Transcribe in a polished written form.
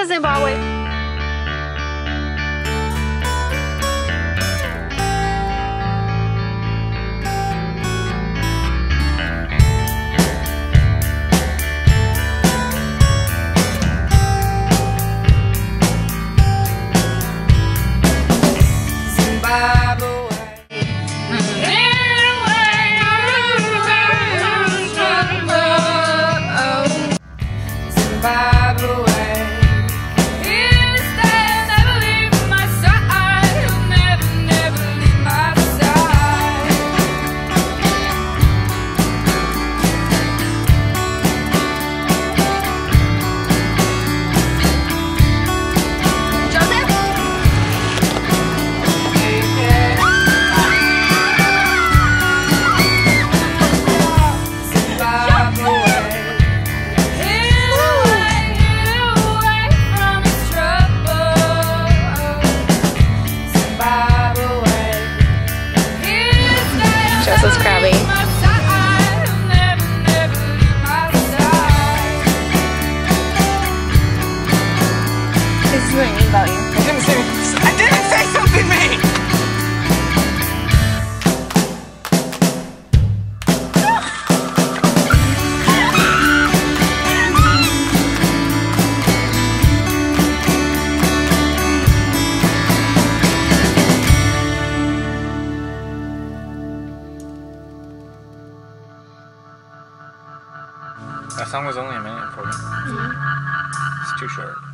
Zimbabwe. Joseph's crabby. This is what I mean about you. I didn't say something mean! That song was only a minute for me. It's too short.